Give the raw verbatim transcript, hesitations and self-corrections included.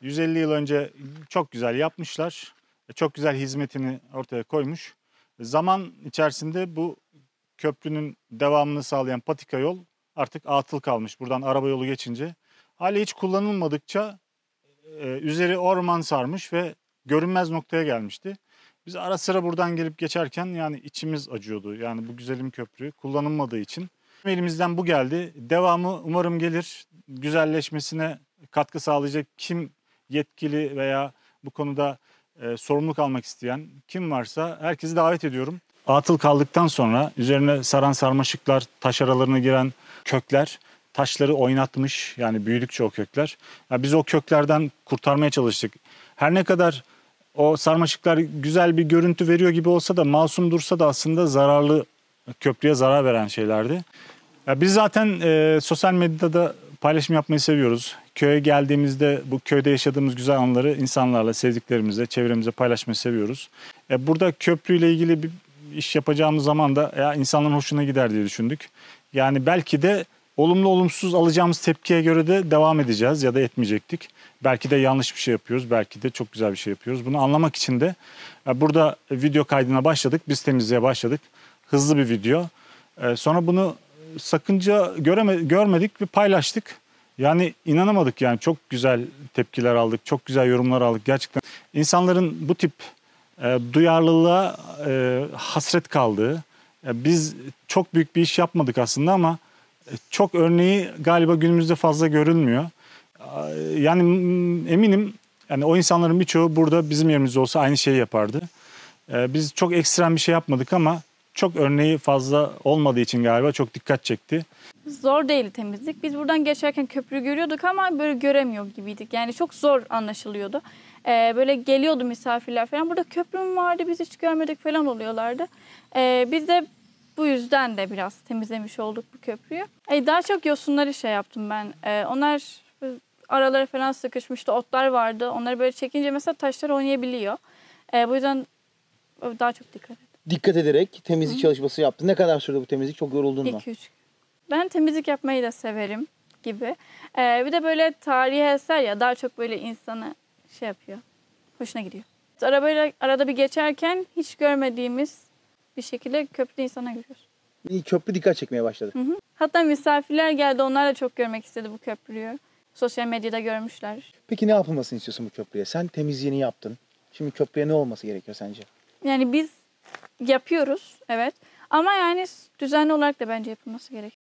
yüz elli yıl önce çok güzel yapmışlar. Çok güzel hizmetini ortaya koymuş. Zaman içerisinde bu köprünün devamını sağlayan patika yol artık atıl kalmış. Buradan araba yolu geçince. Hala hiç kullanılmadıkça e, üzeri orman sarmış ve görünmez noktaya gelmişti. Biz ara sıra buradan gelip geçerken yani içimiz acıyordu. Yani bu güzelim köprü kullanılmadığı için. Elimizden bu geldi. Devamı umarım gelir. Güzelleşmesine katkı sağlayacak kim yetkili veya bu konuda e, sorumluluk almak isteyen kim varsa herkesi davet ediyorum. Atıl kaldıktan sonra üzerine saran sarmaşıklar, taş aralarına giren kökler taşları oynatmış. Yani büyüdükçe o kökler. Yani biz o köklerden kurtarmaya çalıştık. Her ne kadar o sarmaşıklar güzel bir görüntü veriyor gibi olsa da masum dursa da aslında zararlı, köprüye zarar veren şeylerdi. Ya biz zaten e, sosyal medyada paylaşım yapmayı seviyoruz. Köye geldiğimizde bu köyde yaşadığımız güzel anıları insanlarla, sevdiklerimizle, çevremizle paylaşmayı seviyoruz. E, burada köprüyle ilgili bir iş yapacağımız zaman da ya insanların hoşuna gider diye düşündük. Yani belki de olumlu olumsuz alacağımız tepkiye göre de devam edeceğiz ya da etmeyecektik. Belki de yanlış bir şey yapıyoruz, belki de çok güzel bir şey yapıyoruz. Bunu anlamak için de e, burada video kaydına başladık, biz temizliğe başladık. Hızlı bir video. E, sonra bunu sakınca göreme, görmedik ve paylaştık. Yani inanamadık yani çok güzel tepkiler aldık, çok güzel yorumlar aldık. Gerçekten insanların bu tip e, duyarlılığa e, hasret kaldığı, e, biz çok büyük bir iş yapmadık aslında ama e, çok örneği galiba günümüzde fazla görülmüyor. E, yani eminim yani o insanların birçoğu burada bizim yerimizde olsa aynı şeyi yapardı. E, biz çok ekstrem bir şey yapmadık ama çok örneği fazla olmadığı için galiba çok dikkat çekti. Zor değil temizlik. Biz buradan geçerken köprüyü görüyorduk ama böyle göremiyor gibiydik. Yani çok zor anlaşılıyordu. Ee, böyle geliyordu misafirler falan. Burada köprü mü vardı biz hiç görmedik falan oluyorlardı. Ee, biz de bu yüzden de biraz temizlemiş olduk bu köprüyü. Ee, daha çok yosunları şey yaptım ben. Ee, onlar araları falan sıkışmıştı. Otlar vardı. Onları böyle çekince mesela taşlar oynayabiliyor. Ee, bu yüzden daha çok dikkat ettim. Dikkat ederek temizlik Hı. çalışması yaptın. Ne kadar sürdü bu temizlik? Çok yoruldun mu? iki üç. Ben temizlik yapmayı da severim gibi. Ee, bir de böyle tarihi eser ya daha çok böyle insanı şey yapıyor. Hoşuna gidiyor. Arabayla arada bir geçerken hiç görmediğimiz bir şekilde köprüde insana görüyoruz. İyi, köprü dikkat çekmeye başladı. Hı hı. Hatta misafirler geldi. Onlar da çok görmek istedi bu köprüyü. Sosyal medyada görmüşler. Peki ne yapılmasını istiyorsun bu köprüye? Sen temizliğini yaptın. Şimdi köprüye ne olması gerekiyor sence? Yani biz yapıyoruz evet. Ama yani düzenli olarak da bence yapılması gerekiyor.